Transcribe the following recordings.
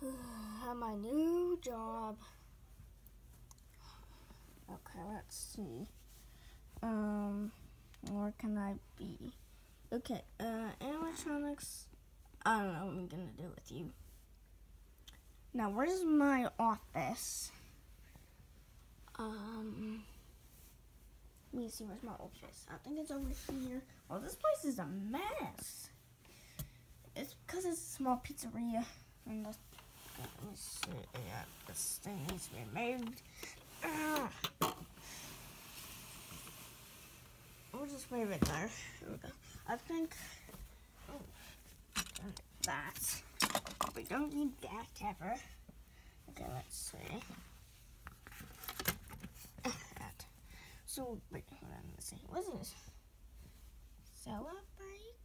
Have my new job. Okay, let's see. Where can I be? Okay, animatronics. I don't know what I'm gonna do with you. Now, where's my office? Let me see, where's my office? I think it's over here. Oh, this place is a mess. It's because it's a small pizzeria. And let me see, yeah, this thing needs to be moved. We'll just move it there. There we go. I think that. We don't need that ever. Okay, let's see. That. So, wait, hold on, let's see. What is this? Celebrate?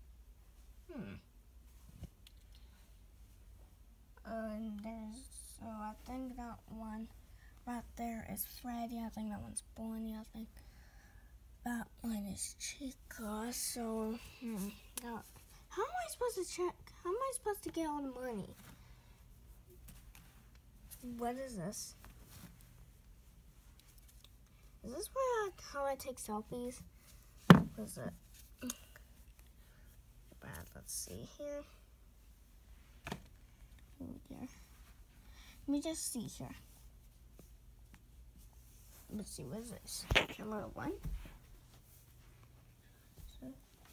And so I think that one right there is Freddy. I think that one's Bonnie. I think that one is Chica. So, now, how am I supposed to check? How am I supposed to get all the money? What is this? Is this how I take selfies? What is it? Bad. Let's see here. Oh dear. Let me just see here. Let's see, what is this? Camera 1. So,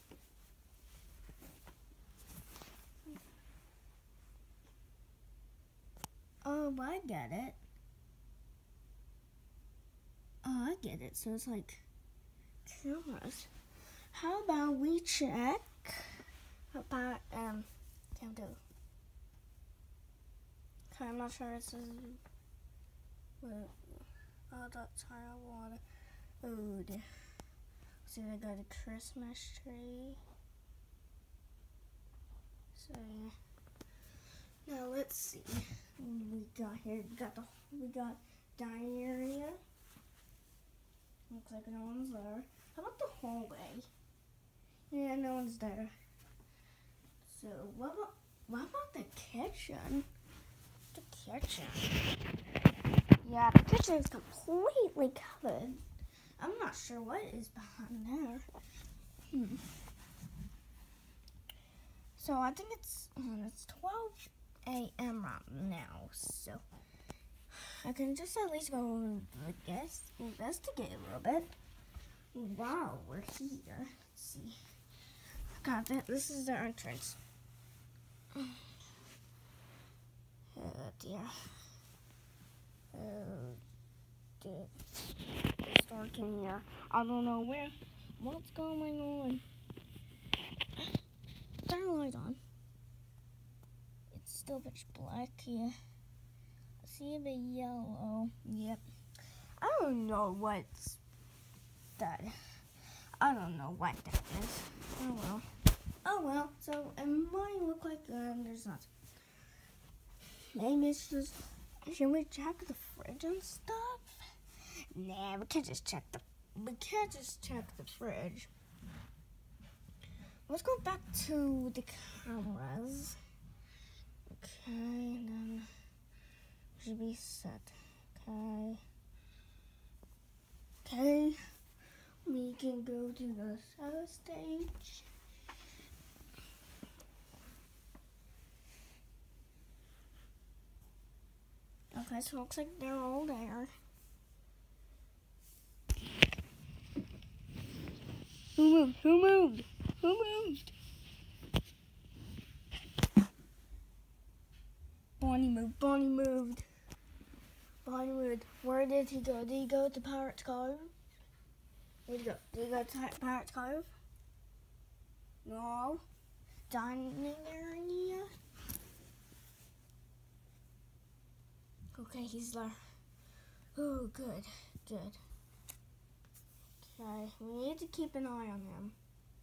oh, I get it. Oh, I get it. So it's like cameras. How about we check about cam 2? Okay, I'm not sure it says. Oh, that's high water. Oh dear. See, they got a Christmas tree. So yeah. Now let's see. We got here. We got dining area. Looks like no one's there. How about the hallway? Yeah, no one's there. So what about the kitchen? The kitchen. Yeah, the kitchen is completely covered. I'm not sure what is behind there. So I think it's 12 a.m. right now. So I can just at least go, I guess, investigate a little bit. Wow, we're here. Let's see. God, this is the entrance. Oh dear. Oh dear. It's dark in here. I don't know what's going on. Turn the light on. It's still pitch black here. I see a bit yellow. Yep. I don't know what's that. I don't know what that is. Oh well. Oh well. So it might look like there's nothing. Maybe it's just. Should we check the fridge and stuff? Nah, we can't just check the fridge. Let's go back to the cameras. Okay, and then should be set. Okay. Okay. We can go to the other stage. Okay, so it looks like they're all there. Who moved? Who moved? Who moved? Bonnie moved. Bonnie moved. Bonnie moved. Where did he go? Did he go to Pirates Cove? Where'd he go? Did he go to Pirates Cove? No. Dining area? Okay, he's there. Oh, good. Good. Okay, we need to keep an eye on him.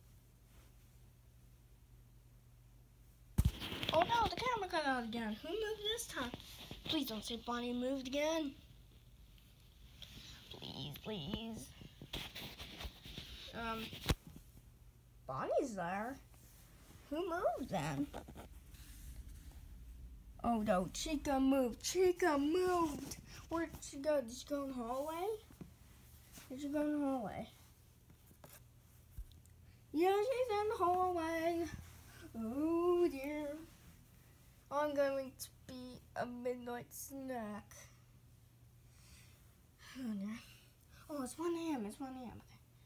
Oh no, the camera cut out again. Who moved this time? Please don't say Bonnie moved again. Please, please. Bonnie's there. Who moved then? Oh no, Chica moved. Chica moved. Where'd she go? Did she go in the hallway? Did she go in the hallway? Yeah, she's in the hallway. Oh dear. I'm going to be a midnight snack. Oh no. Oh, it's 1 a.m. It's 1 a.m.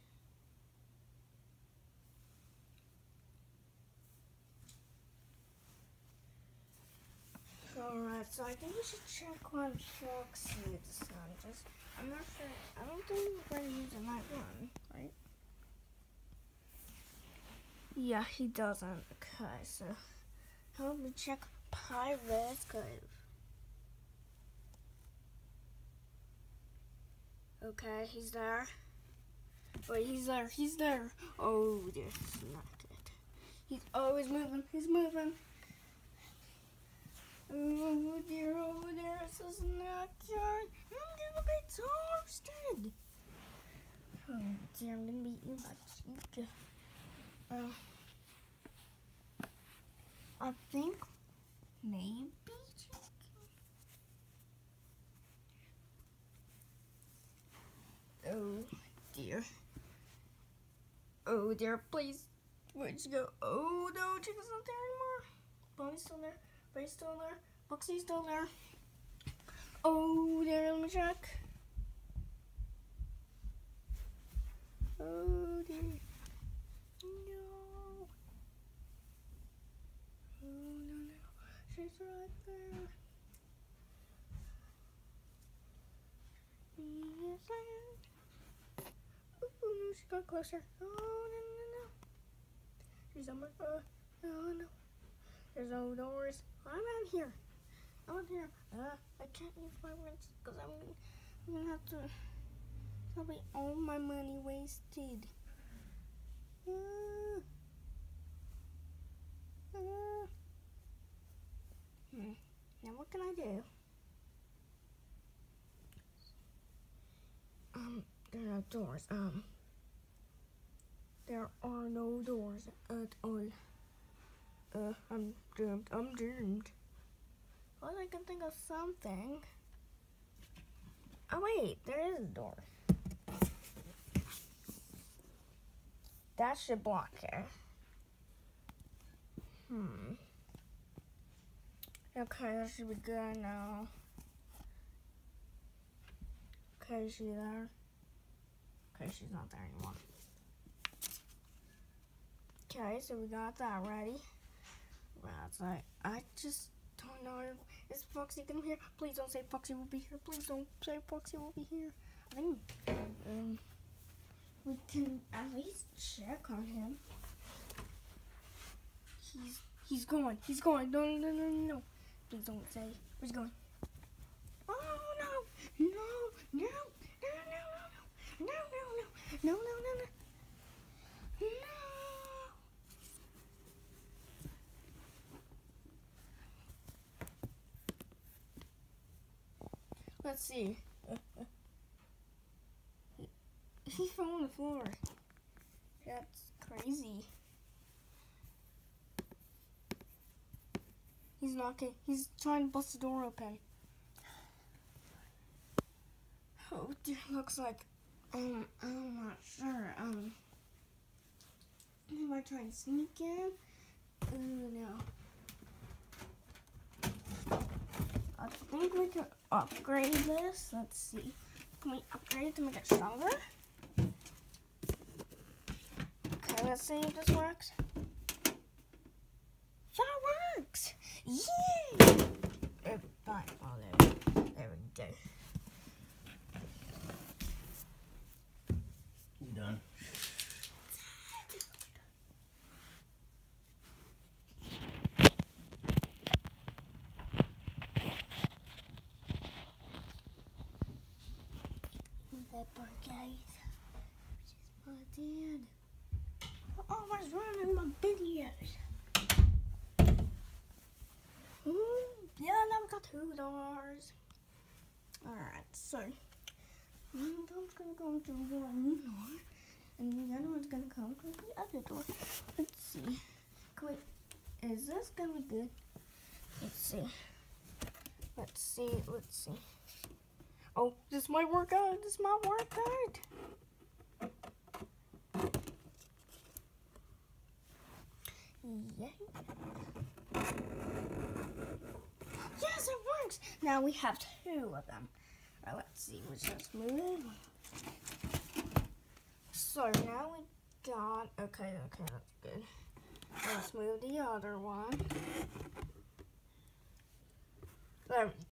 Alright, so I think we should check on Foxy's. I'm not sure. I don't think we're going to use a night one, right? Yeah, he doesn't. Okay, so help me check Pirate's Cove. Okay, he's there. Wait, he's there. He's there. Oh, this is not good. He's always moving. He's moving. Oh dear, this is not good. I'm gonna be toasted. Oh dear, I'm gonna be eating my Chica. I think maybe Chica. Oh dear. Oh dear, please. Where'd you go? Oh no, Chica's not there anymore. Bonnie's still there. Ray's still there. Foxy's still there. Oh, there, let me check. Oh, dear. No. Oh, no. She's right there. Yes, I am. Oh, no, she got closer. Oh, no. She's on my, oh, no. There's no doors. I'm out here. I can't use my wrench because I'm gonna have to. That'll be all my money wasted. Now what can I do? There are doors. There are no doors at all. I'm doomed. Well, I can think of something. Oh wait, there is a door. That should block it. Okay, that should be good now. Okay, is she there? Okay, she's not there anymore. Okay, so we got that ready. That's like, I just don't know. Is Foxy gonna be here? Please don't say Foxy will be here. Please don't say Foxy will be here. I think we can at least check on him. He's going. No. Please don't say. Where's he going? Oh no. No. Let's see. He fell on the floor. That's crazy. He's knocking. He's trying to bust the door open. Oh dear, looks like I'm not sure. He might try and sneak in. Oh no. I think we can upgrade this. Let's see. Can we upgrade it to make it stronger? Okay, let's see if this works. That works! Yeah! Fine. Oh, there we go. You done? That poor guy. Just my dad. Always running my videos. Yeah, now we got 2 doors. Alright, so I'm gonna go through 1 door, and the other one's gonna come through the other door. Let's see. Wait, is this gonna be good? Let's see. Let's see. Oh, this might work out. This might work out. Yay. Yes, it works. Now we have 2 of them. All right, let's see. Let's just move it. So now we got. Okay, that's good. Let's move the other one. There we